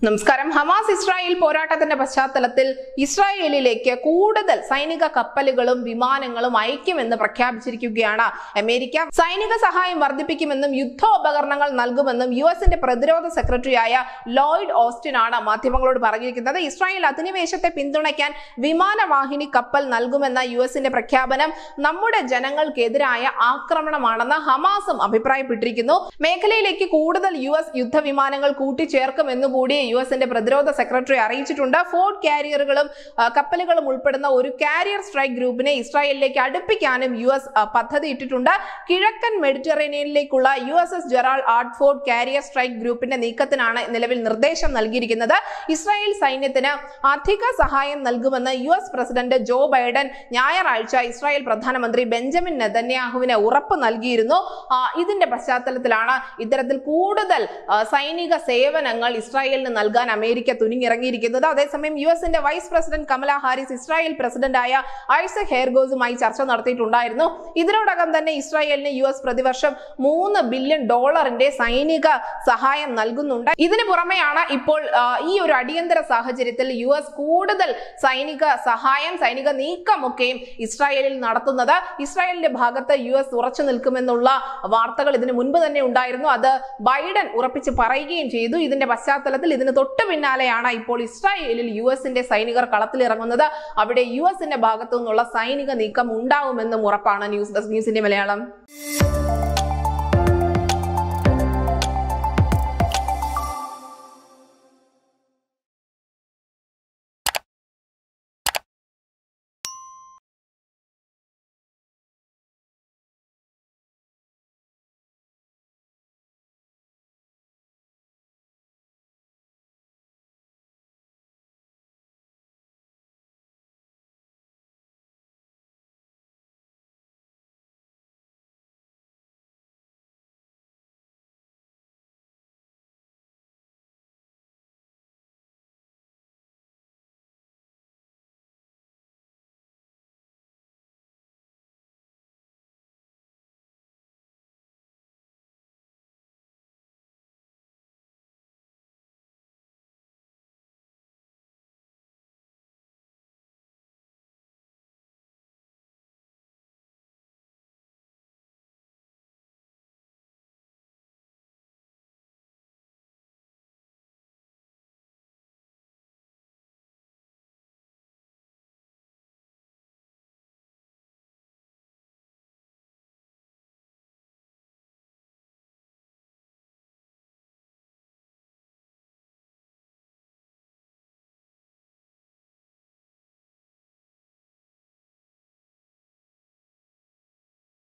നമസ്കാരം. Hamas Israel പോരാട്ടത്തിന്റെ പശ്ചാത്തലത്തിൽ ഇസ്രായേലിലേക്ക് കൂടുതൽ സൈനിക കപ്പലുകളും വിമാനങ്ങളും അയക്കുമെന്ന് പ്രഖ്യാപിച്ചിരിക്കുകയാണ് അമേരിക്ക. സൈനിക സഹായം വർദ്ധിപ്പിക്കുമെന്നും യുദ്ധോപകരണങ്ങൾ നൽകുമെന്നും യുഎസിന്റെ പ്രതിരോധ സെക്രട്ടറിയായ ലോയിഡ് ഓസ്റ്റിൻ ആണ് മാധ്യമങ്ങളോട് പറഞ്ഞിരിക്കുന്നത്. ഇസ്രായേൽ അധിനിവേശത്തെ പിന്തുണയ്ക്കാൻ വിമാനവാഹിനി കപ്പൽ നൽകുമെന്ന യുഎസിന്റെ പ്രഖ്യാപനം നമ്മുടെ ജനങ്ങൾക്കെതിരായ ആക്രമണമാണെന്ന് ഹമാസും അഭിപ്രായപ്പെട്ടിരിക്കുന്നു. മേഖലയിലേക്ക് കൂടുതൽ യുഎസ് യുദ്ധവിമാനങ്ങൾ കൂട്ടിച്ചേർക്കുമെന്നുകൂടി യുഎസിന്റെ പ്രതിരോധ സെക്രട്ടറി അറിയിച്ചിട്ടുണ്ട്. ഫോർഡ് കാരിയറുകളും കപ്പലുകളും ഉൾപ്പെടുന്ന ഒരു കാരിയർ സ്ട്രൈക്ക് ഗ്രൂപ്പിനെ ഇസ്രായേലിലേക്ക് അടുപ്പിക്കാനും യുഎസ് പദ്ധതി ഇട്ടിട്ടുണ്ട്. കിഴക്കൻ മെഡിറ്ററേനിയനിലേക്കുള്ള USS Gerald R Ford carrier strike ഗ്രൂപ്പിന്റെ നീക്കത്തിനാണ് നിലവിൽ നിർദ്ദേശം നൽകിയിരിക്കുന്നത്. ഇസ്രായേൽ സൈന്യത്തിന് അധിക സഹായം നൽകുമെന്ന് യുഎസ് പ്രസിഡന്റ് ജോ ബൈഡൻ ഞായറാഴ്ച ഇസ്രായേൽ പ്രധാനമന്ത്രി ബെഞ്ചമിൻ നെതന്യാഹുവിന് ഉറപ്പ് നൽകിയിരുന്നു. ഇതിന്റെ പശ്ചാത്തലത്തിലാണ് ഇത്തരത്തിൽ കൂടുതൽ സൈനിക സേവനങ്ങൾ ഇസ്രായേലിന് നൽകാൻ അമേരിക്ക തുനിഞ്ഞിറങ്ങിയിരിക്കുന്നത്. അതേസമയം യുഎസിന്റെ vice president Kamala Harris Israel പ്രസിഡന്റായ ഐസക് ഹെർഗോസുമായി ചർച്ച നടത്തിയിട്ടുണ്ടായിരുന്നു. ഇതിനോടകം തന്നെ ഇസ്രായേലിന് യുഎസ് പ്രതിവർഷം $3 ബില്യൺ സൈനിക സഹായം നൽകുന്നുണ്ട്. ഇതിനു പുറമെയാണ് ഇപ്പോൾ ഈ ഒരു അടിയന്തര സാഹചര്യത്തിൽ യുഎസ് കൂടുതൽ സൈനിക സഹായം, സൈനിക നീക്കമൊക്കെയും ഇസ്രായേലിൽ നടത്തുന്നത്. ഇസ്രായേലിന്റെ ഭാഗത്ത് യുഎസ് ഉറച്ചു നിൽക്കുമെന്നുള്ള വാർത്തകൾ ഇതിനു മുൻപ് തന്നെ ഉണ്ടായിരുന്നു. അത് ബൈഡൻ ഉറപ്പിച്ച് പറയുകയും ചെയ്തു. ഇതിന്റെ പശ്ചാത്തലത്തിൽ ഇതിന് തൊട്ടു പിന്നാലെയാണ് ഇപ്പോൾ ഇസ്രായേലിൽ യുഎസിന്റെ സൈനികർ കളത്തിലിറങ്ങുന്നത്. അവിടെ യുഎസിന്റെ ഭാഗത്തു നിന്നുള്ള സൈനിക നീക്കം ഉണ്ടാവുമെന്നും ഉറപ്പാണ്. News desk news India Malayalam.